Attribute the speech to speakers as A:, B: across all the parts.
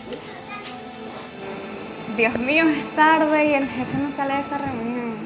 A: Dios mío, es tarde y el jefe no sale de esa reunión.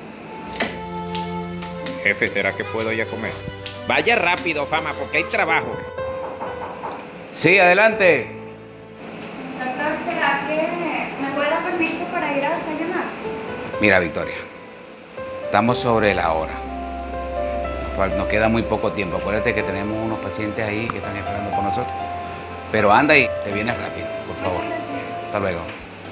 B: Jefe, ¿será que puedo ir a comer? Vaya rápido, Fama, porque hay trabajo.
C: Sí, adelante.
A: Doctor, ¿será que me puede dar permiso para ir a desayunar?
C: Mira, Victoria, estamos sobre la hora. Nos queda muy poco tiempo. Acuérdate que tenemos unos pacientes ahí que están esperando por nosotros. Pero anda y te vienes rápido, por favor.
A: Muchas gracias.
C: Hasta luego.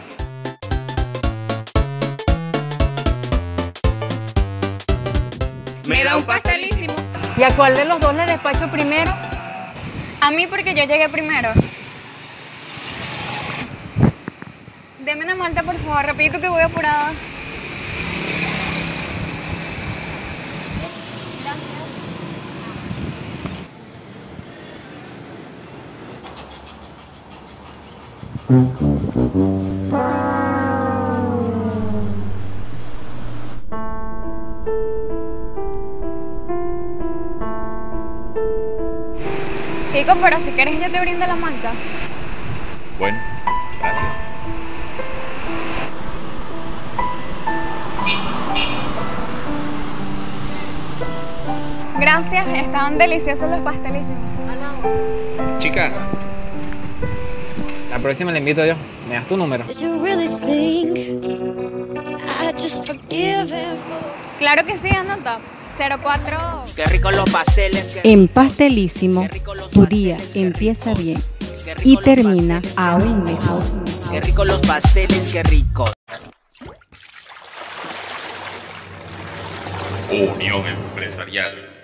B: Me da un pastelísimo.
D: ¿Y a cuál de los dos le despacho primero?
A: A mí porque yo llegué primero. Deme una malta, por favor. Repito que voy apurada. Gracias. Chico, pero si quieres yo te brindo la malta.
B: Bueno, gracias.
A: Gracias, estaban deliciosos los pastelísimos.
B: Chica,
E: La próxima le invito yo. ¿Me das tu número?
F: Did you really think I just forgive him?
A: Claro que sí, anota. 04.
B: qué rico los pasteles.
G: En Pastelísimo, tu día empieza bien y termina aún mejor.
B: Qué rico los pasteles, qué rico.
H: Unión Empresarial